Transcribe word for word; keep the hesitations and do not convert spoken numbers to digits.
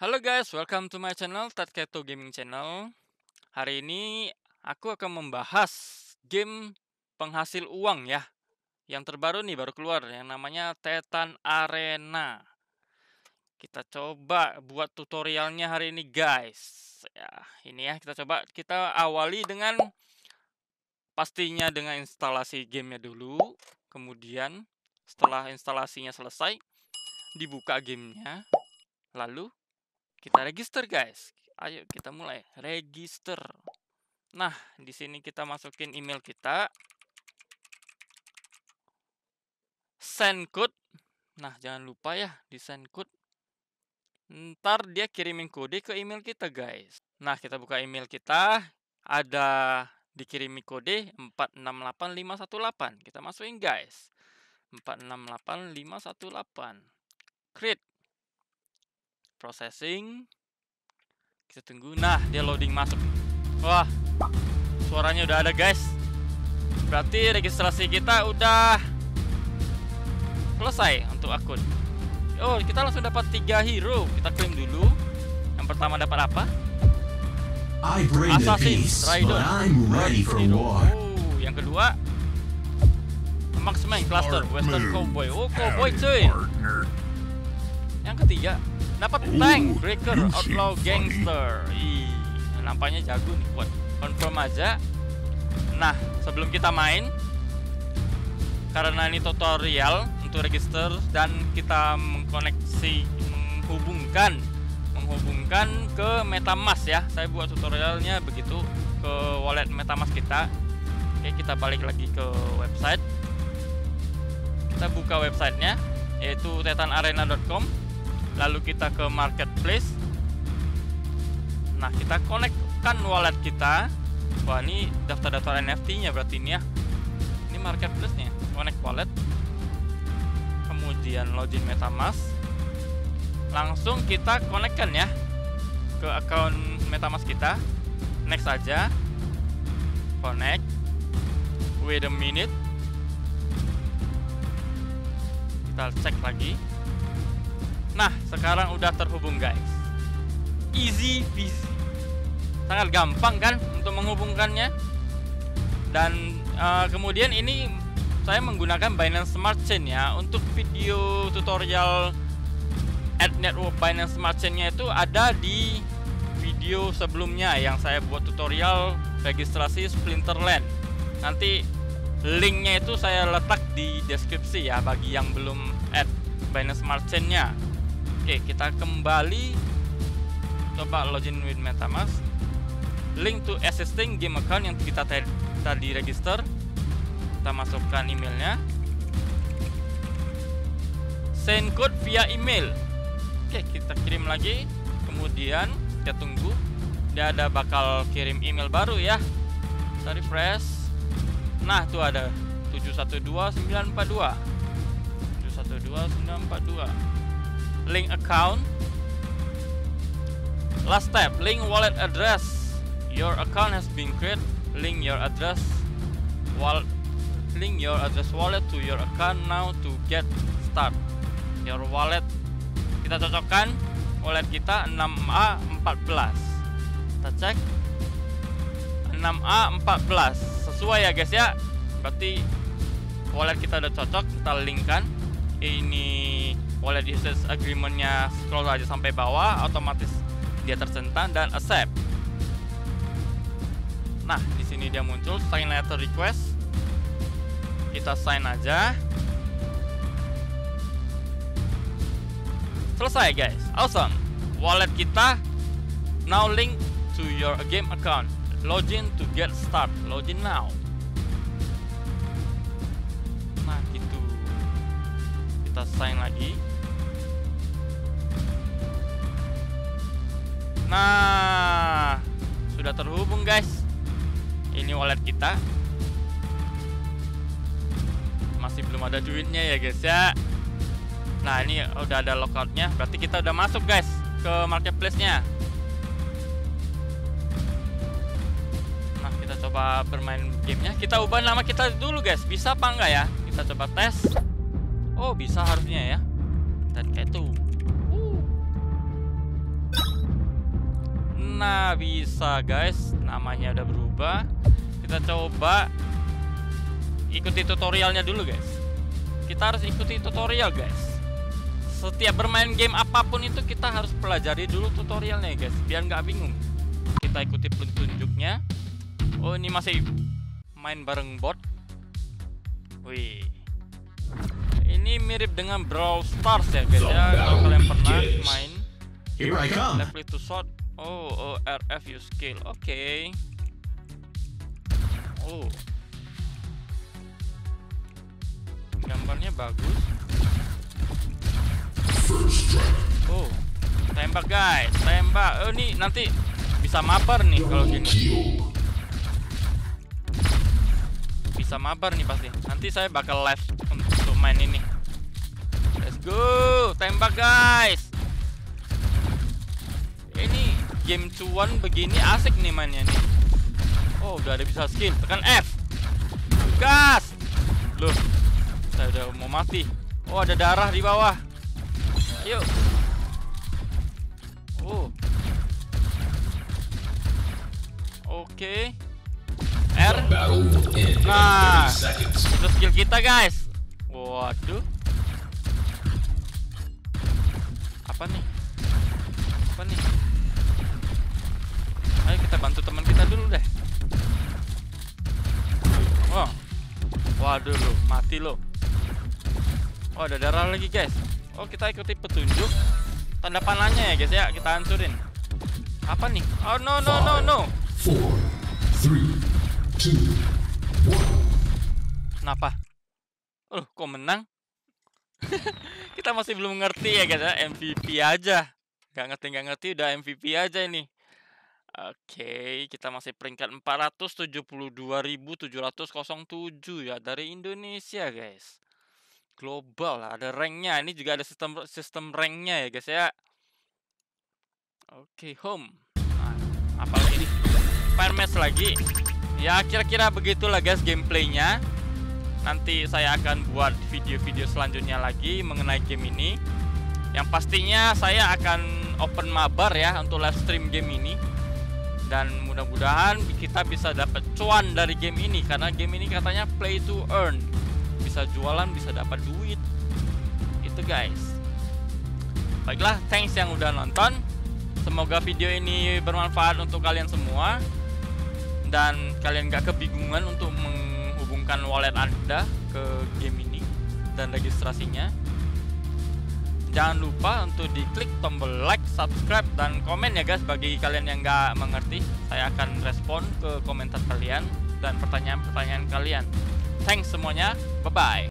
Halo guys, welcome to my channel, Tatketo Gaming Channel. Hari ini aku akan membahas game penghasil uang ya. Yang terbaru nih, baru keluar, yang namanya Titan Arena. Kita coba buat tutorialnya hari ini guys. Ya, ini ya, kita coba, kita awali dengan pastinya dengan instalasi gamenya dulu. Kemudian setelah instalasinya selesai, dibuka gamenya. Lalu kita register guys. Ayo kita mulai register. Nah, di sini kita masukin email kita. Send code. Nah, jangan lupa ya di send code. Ntar dia kirimin kode ke email kita guys. Nah, kita buka email kita. Ada dikirimi kode empat enam delapan lima satu delapan. Kita masukin guys. empat enam delapan lima satu delapan. Create. Processing. Kita tunggu. Nah, dia loading masuk. Wah, suaranya udah ada guys. Berarti registrasi kita udah selesai untuk akun. Oh, kita langsung dapat tiga hero. Kita klaim dulu. Yang pertama dapat apa? I bring the peace, but I'm ready for war. Oh, yang kedua Marksman Cluster Western Cowboy. Oh, Cowboy cuy. Yang ketiga dapat Tank Breaker Outlaw Gangster. Ih, nampaknya jago nih. Buat confirm aja. Nah, sebelum kita main, karena ini tutorial untuk register dan kita mengkoneksi, menghubungkan, menghubungkan ke MetaMask ya. Saya buat tutorialnya begitu ke wallet MetaMask kita. Oke, kita balik lagi ke website. Kita buka websitenya, yaitu titan arena dot com. Lalu kita ke marketplace. Nah, kita konekkan wallet kita. Wah, ini daftar-daftar N F T-nya berarti ini ya. Ini marketplace-nya. Connect wallet. Kemudian login MetaMask. Langsung kita konekkan ya ke akun MetaMask kita. Next aja. Connect. Wait a minute. Kita cek lagi. Nah, sekarang udah terhubung guys. Easy peasy. Sangat gampang kan untuk menghubungkannya. Dan uh, kemudian ini saya menggunakan Binance Smart Chain ya. Untuk video tutorial Add Network Binance Smart Chain-nya itu ada di video sebelumnya yang saya buat tutorial registrasi Splinterland. Nanti linknya itu saya letak di deskripsi ya bagi yang belum add Binance Smart Chain-nya. Oke, kita kembali. Coba login with MetaMask. Link to existing game account yang kita tadi register. Kita masukkan emailnya. Send code via email. Oke, kita kirim lagi. Kemudian kita tunggu. Dia ada bakal kirim email baru ya. Kita refresh. Nah, tuh ada tujuh satu dua sembilan empat dua. tujuh satu dua sembilan empat dua. Link account. Last step, link wallet address. Your account has been created. Link your address wallet. Link your address wallet to your account now to get start. Your wallet. Kita cocokkan wallet kita enam A empat belas. Kita cek enam A empat belas. Sesuai ya guys ya. Berarti wallet kita udah cocok. Kita linkkan. Ini wallet usage agreement-nya, scroll aja sampai bawah, otomatis dia tercentang dan accept. Nah, di sini dia muncul sign letter request. Kita sign aja. Selesai guys. Awesome. Wallet kita now link to your game account. Login to get start. Login now. Nah, gitu. Kita sign lagi. Nah, sudah terhubung guys. Ini wallet kita. Masih belum ada duitnya ya guys ya. Nah, ini udah ada logoutnya. Berarti kita udah masuk guys ke marketplace-nya. Nah, kita coba bermain gamenya. Kita ubah nama kita dulu guys. Bisa apa enggak ya? Kita coba tes. Oh, bisa harusnya ya. Dan kayak itu. Uh. Nah, bisa guys, namanya udah berubah. Kita coba ikuti tutorialnya dulu guys. Kita harus ikuti tutorial guys. Setiap bermain game apapun itu kita harus pelajari dulu tutorialnya guys, biar nggak bingung. Kita ikuti petunjuknya. Oh, ini masih main bareng bot. Wih, ini mirip dengan Brawl Stars ya guys ya. Kalau kalian pernah main. Here I come. Left click to shot. Oh, O R F use skill. Oke. Okay. Oh, gambarnya bagus. Oh, tembak guys, tembak. Oh, ini nanti bisa mabar nih kalau gini. Bisa mabar nih pasti. Nanti saya bakal live untuk main ini. Let's go, tembak guys. Ini game cuan begini asik nih mainnya nih. Oh, udah ada bisa skill. Tekan F. Gas. Loh, saya udah mau mati. Oh, ada darah di bawah. Ayo. Oh. Oke. R. Nah, itu skill kita guys. Waduh. Apa nih? Apa nih? Ayo kita bantu teman kita dulu deh. Oh. Waduh lo, mati lo. Oh, ada darah lagi guys. Oh, kita ikuti petunjuk tanda panahnya ya guys ya. Kita hancurin. Apa nih? Oh no no no no. Four, three, two, one. Kenapa? Oh, kok menang? Kita masih belum ngerti ya guys ya. M V P aja. Gak ngerti gak ngerti udah M V P aja ini. Oke, kita masih peringkat empat ratus tujuh puluh dua ribu tujuh ratus tujuh ya dari Indonesia guys. Global lah, ada ranknya. Ini juga ada sistem sistem ranknya ya guys ya. Oke, home. Nah, apalagi ini? Fire match lagi. Ya kira-kira begitulah guys gameplaynya. Nanti saya akan buat video-video selanjutnya lagi mengenai game ini. Yang pastinya saya akan open mabar ya untuk live stream game ini. Dan mudah-mudahan kita bisa dapat cuan dari game ini. Karena game ini katanya play to earn. Bisa jualan, bisa dapat duit. Itu guys. Baiklah, thanks yang udah nonton. Semoga video ini bermanfaat untuk kalian semua. Dan kalian gak kebingungan untuk menghubungkan wallet Anda ke game ini dan registrasinya. Jangan lupa untuk diklik tombol like, subscribe, dan komen ya guys. Bagi kalian yang nggak mengerti, saya akan respon ke komentar kalian dan pertanyaan-pertanyaan kalian. Thanks semuanya, bye-bye.